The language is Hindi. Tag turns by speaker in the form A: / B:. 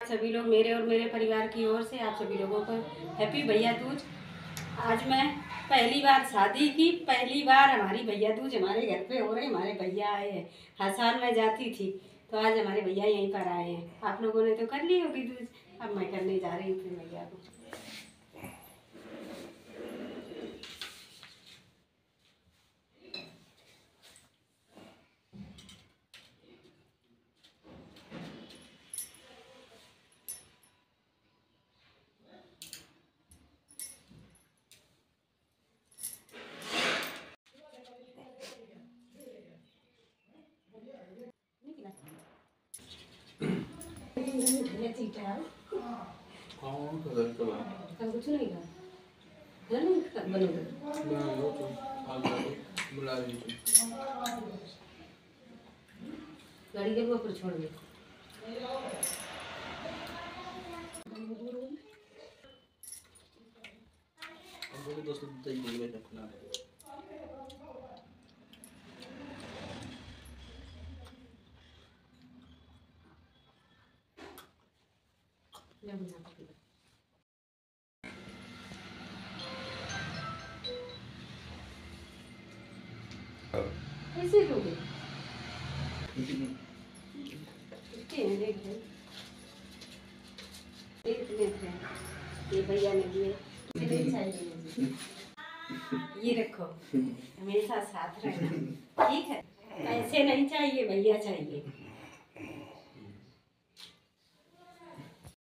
A: सभी लोग, मेरे और मेरे परिवार की ओर से आप सभी लोगों को हैप्पी भैया दूज। आज मैं पहली बार शादी की, पहली बार हमारी भैया दूज हमारे घर पे हो रहे, हमारे भैया आए हैं। हर साल मैं जाती थी, तो आज हमारे भैया यहीं पर आए हैं। आप लोगों ने तो कर ली होगी दूज, अब मैं करने जा रही हूँ फिर भैया को। कुछ नहीं गाड़ी के ऊपर छोड़ दे। कैसे लोगे? ये भैया ने दिए, ये रखो, हमेशा साथ रहना, ठीक है? ऐसे नहीं चाहिए, भैया चाहिए।